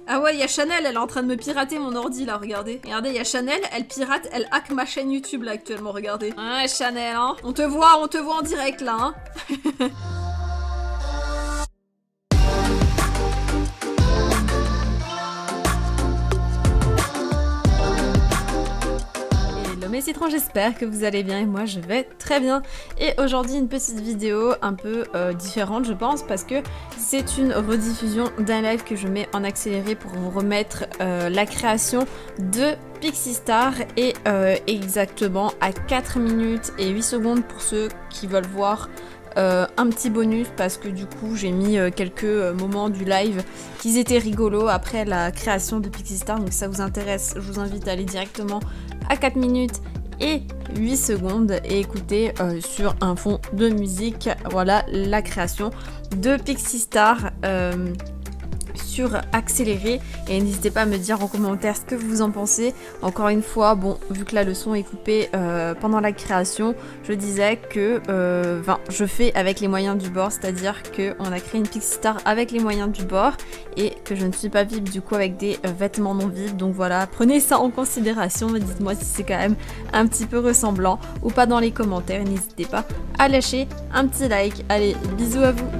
Ah ouais, il y a Chanel, elle est en train de me pirater mon ordi là, regardez. Regardez, il y a Chanel, elle pirate, elle hack ma chaîne YouTube là actuellement, regardez. Ouais, Chanel, hein. On te voit en direct là, hein. Mes citrons, j'espère que vous allez bien et moi je vais très bien. Et aujourd'hui une petite vidéo un peu différente je pense parce que c'est une rediffusion d'un live que je mets en accéléré pour vous remettre la création de Pixie Star et exactement à 4 minutes et 8 secondes pour ceux qui veulent voir un petit bonus parce que du coup j'ai mis quelques moments du live qui étaient rigolos après la création de Pixie Star, donc si ça vous intéresse je vous invite à aller directement à 4 minutes et 8 secondes et écouter sur un fond de musique voilà la création de Pixie Star sur accéléré, et n'hésitez pas à me dire en commentaire ce que vous en pensez. Encore une fois, bon, vu que la leçon est coupée pendant la création, je disais que je fais avec les moyens du bord, c'est-à-dire qu'on a créé une Pixie Star avec les moyens du bord et que je ne suis pas vide du coup avec des vêtements non vides. Donc voilà, prenez ça en considération, dites-moi si c'est quand même un petit peu ressemblant ou pas dans les commentaires. N'hésitez pas à lâcher un petit like. Allez, bisous à vous.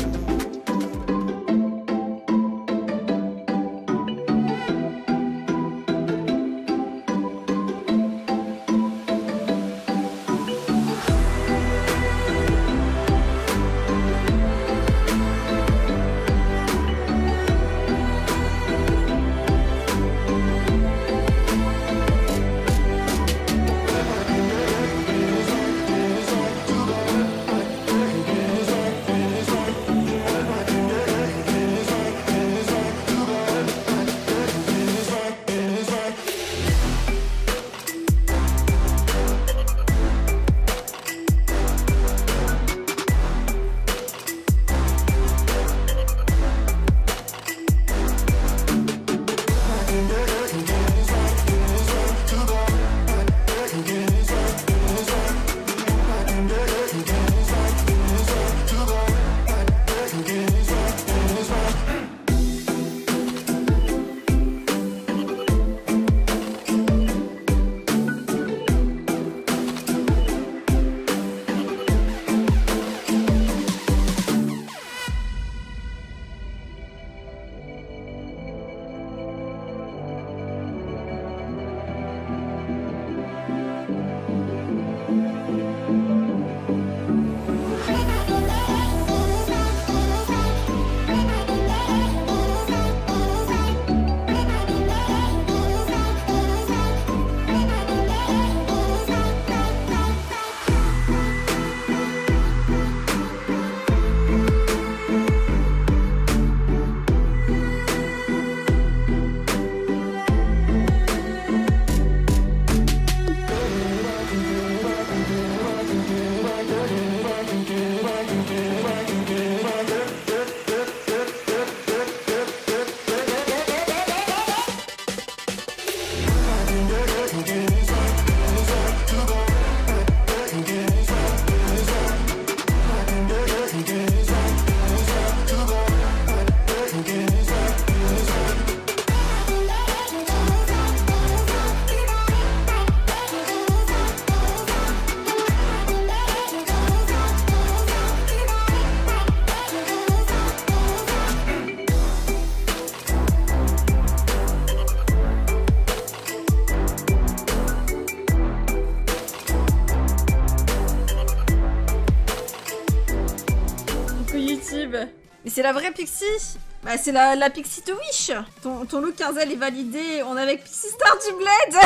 Mais c'est la vraie Pixie. Bah c'est la Pixie to Wish. Ton look 15L est validé. On est avec Pixie Star du Bled.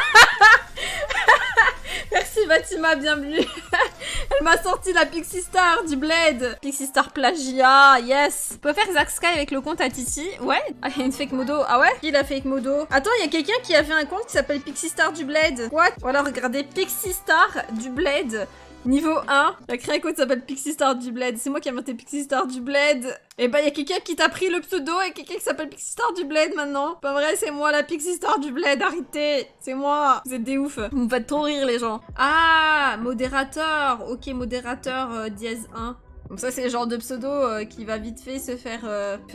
Merci Fatima, bienvenue. Elle m'a sorti la Pixie Star du Bled. Pixie Star plagiat, yes. On peut faire Zack Sky avec le compte à Titi. Ouais. Ah, il y a une fake modo. Ah ouais? Qui l'a fake modo? Attends, il y a quelqu'un qui a fait un compte qui s'appelle Pixie Star du Bled. What? Voilà, regardez, Pixie Star du Bled. Niveau 1, il a créé un code qui s'appelle Pixie Star du Bled. C'est moi qui ai inventé Pixie Star du Bled. Et bah, il y a quelqu'un qui t'a pris le pseudo et quelqu'un qui s'appelle Pixie Star du Bled maintenant. Pas vrai, c'est moi la Pixie Star du Bled. Arrêtez, c'est moi. Vous êtes des oufs. Vous me faites trop rire, les gens. Ah, modérateur. Ok, modérateur dièse 1. Donc ça c'est le genre de pseudo qui va vite fait se faire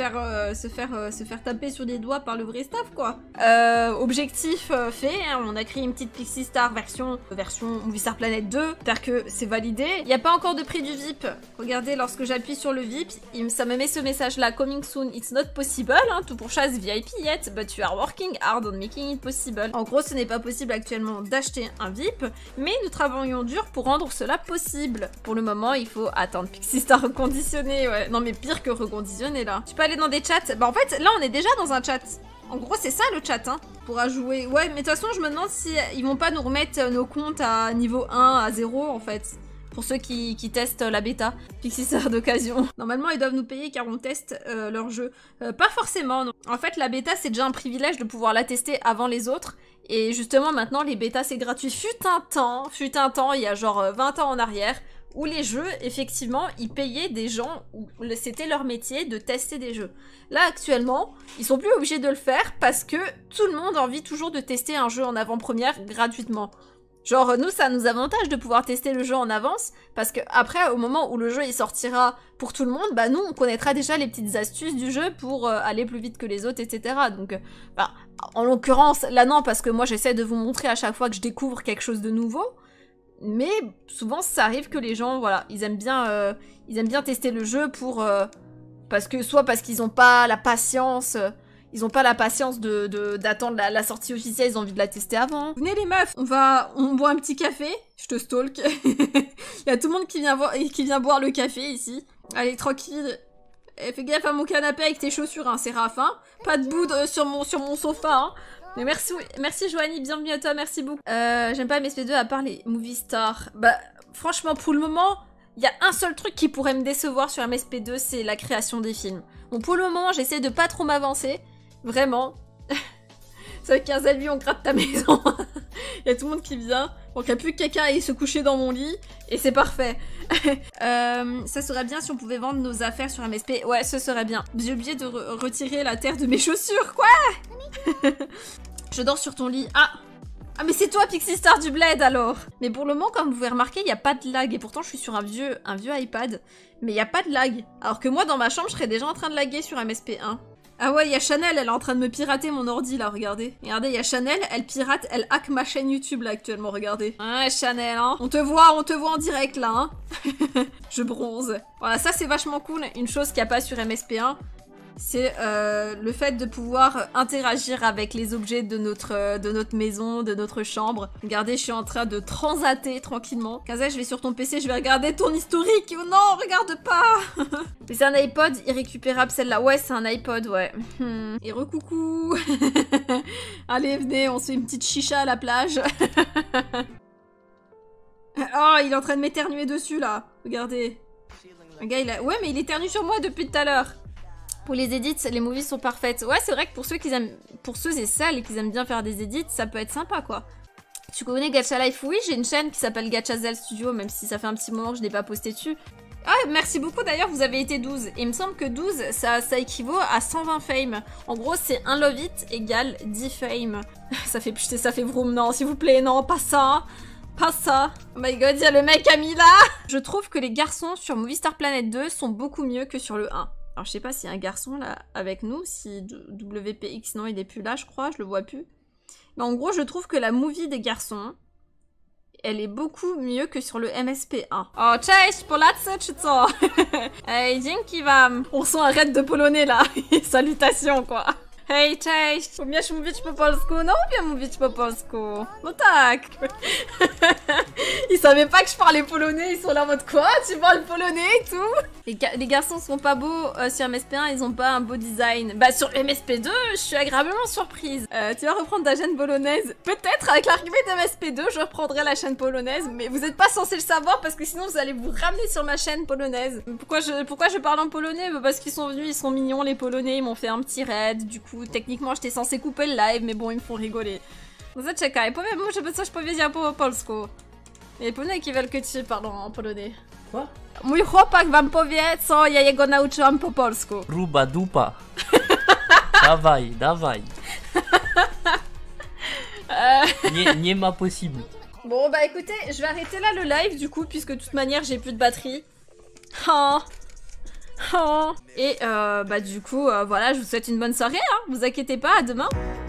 taper sur les doigts par le vrai staff quoi. Objectif fait, hein, on a créé une petite Pixie Star version Movistar Planet 2, j'espère que c'est validé. Il n'y a pas encore de prix du VIP. Regardez, lorsque j'appuie sur le VIP, ça me met ce message là, coming soon, it's not possible, hein, tout pour chasse VIP yet, but you are working hard on making it possible. En gros, ce n'est pas possible actuellement d'acheter un VIP, mais nous travaillons dur pour rendre cela possible. Pour le moment, il faut attendre Pixie Star reconditionné, ouais. Non mais pire que reconditionné là. Tu peux aller dans des chats. Bah en fait, là on est déjà dans un chat. En gros, c'est ça le chat, hein. Pourra jouer. Ouais, mais de toute façon, je me demande si ils vont pas nous remettre nos comptes à niveau 1, à 0 en fait. Pour ceux qui testent la bêta. Pixie Star d'occasion. Normalement, ils doivent nous payer car on teste leur jeu. Pas forcément, non. En fait, la bêta, c'est déjà un privilège de pouvoir la tester avant les autres. Et justement, maintenant, les bêtas, c'est gratuit. Fut un temps, il y a genre 20 ans en arrière, où les jeux, effectivement, ils payaient des gens, où c'était leur métier de tester des jeux. Là, actuellement, ils sont plus obligés de le faire parce que tout le monde a envie toujours de tester un jeu en avant-première gratuitement. Genre, nous, ça nous avantage de pouvoir tester le jeu en avance, parce que après, au moment où le jeu il sortira pour tout le monde, bah nous, on connaîtra déjà les petites astuces du jeu pour aller plus vite que les autres, etc. Donc, bah, en l'occurrence, là non, parce que moi, j'essaie de vous montrer à chaque fois que je découvre quelque chose de nouveau. Mais souvent, ça arrive que les gens, voilà, ils aiment bien tester le jeu pour... soit parce qu'ils n'ont pas la patience... d'attendre la sortie officielle, ils ont envie de la tester avant. Venez les meufs, on boit un petit café. Je te stalk. Il y a tout le monde qui vient boire le café ici. Allez, tranquille. Et fais gaffe à mon canapé avec tes chaussures, hein, c'est Raph, hein. Pas de bout sur mon sofa, hein. Mais merci Joanie, bienvenue à toi, merci beaucoup. J'aime pas MSP2 à part les movie stars. Bah, franchement, pour le moment, il y a un seul truc qui pourrait me décevoir sur MSP2, c'est la création des films. Bon, pour le moment, j'essaie de pas trop m'avancer. Vraiment. C'est avec 15 à lui, on gratte ta maison. Il y a tout le monde qui vient. Donc il n'y a plus que quelqu'un à se coucher dans mon lit. Et c'est parfait. Ça serait bien si on pouvait vendre nos affaires sur MSP. Ouais, ce serait bien. J'ai oublié de retirer la terre de mes chaussures. Quoi? Je dors sur ton lit. Ah, mais c'est toi, Pixie Star du Bled, alors. Mais pour le moment, comme vous pouvez remarquer, il n'y a pas de lag. Et pourtant, je suis sur un vieux iPad. Mais il n'y a pas de lag. Alors que moi, dans ma chambre, je serais déjà en train de laguer sur MSP1. Ah ouais, il y a Chanel, elle est en train de me pirater mon ordi, là, regardez. Regardez, il y a Chanel, elle pirate, elle hack ma chaîne YouTube, là, actuellement, regardez. Ouais, Chanel, hein. On te voit en direct, là, hein. Je bronze. Voilà, ça, c'est vachement cool. Une chose qu'il n'y a pas sur MSP1, c'est le fait de pouvoir interagir avec les objets de notre maison, de notre chambre. Regardez, je suis en train de transater tranquillement. Kaza, je vais sur ton PC, je vais regarder ton historique. Oh non, regarde pas. Mais c'est un iPod irrécupérable, celle-là. Ouais, c'est un iPod, ouais. Et recoucou. Allez, venez, on se fait une petite chicha à la plage. Oh, il est en train de m'éternuer dessus, là. Regardez. Un gars, ouais, mais il éternue sur moi depuis tout à l'heure. Pour les edits, les movies sont parfaites. Ouais, c'est vrai que pour ceux et celles qui aiment bien faire des edits, ça peut être sympa, quoi. Tu connais Gacha Life? Oui, j'ai une chaîne qui s'appelle Gachazel Studio, même si ça fait un petit moment que je n'ai pas posté dessus. Ah, merci beaucoup d'ailleurs, vous avez été 12. Et il me semble que 12, ça équivaut à 120 fame. En gros, c'est 1 love it égale 10 fame. Ça fait vroom, non, s'il vous plaît, non, pas ça. Pas ça. Oh my god, il y a le mec Camila. Je trouve que les garçons sur Movistar Planet 2 sont beaucoup mieux que sur le 1. Alors, je sais pas s'il y a un garçon là avec nous, si WPX, non, il est plus là, je crois, je le vois plus. Mais en gros, je trouve que la movie des garçons, elle est beaucoup mieux que sur le MSP1. Oh, cześć, Polacy, czy co? Hey, dzięki wam. On sent un raid de polonais là. Salutations, quoi. Hej, cześć! Umiesz mówić po polsku? No umiem mówić po polsku. No tak. Ils savaient pas que je parlais polonais, ils sont là en mode quoi? Tu parles polonais et tout? Les garçons sont pas beaux sur MSP1, ils ont pas un beau design. Bah sur MSP2, je suis agréablement surprise. Tu vas reprendre ta chaîne polonaise? Peut-être, avec l'arrivée de MSP2, je reprendrai la chaîne polonaise, mais vous êtes pas censé le savoir parce que sinon vous allez vous ramener sur ma chaîne polonaise. Pourquoi je parle en polonais? Bah parce qu'ils sont venus, ils sont mignons les polonais, ils m'ont fait un petit raid, du coup techniquement j'étais censée couper le live, mais bon ils me font rigoler. No zaczekaj, powiem mu, żeby coś powiedział po polsku. Les polonais qui veulent que tu parles en polonais. Quoi? Mój chłopak wam powie, co ja jego nauczyłam po polsku. Ruba dupa. Dawaj, dawaj. Nie ma possible. Bon bah écoutez, je vais arrêter là le live du coup, puisque de toute manière j'ai plus de batterie. Oh. Oh. Et bah du coup, voilà, je vous souhaite une bonne soirée, hein. Vous inquiétez pas, à demain.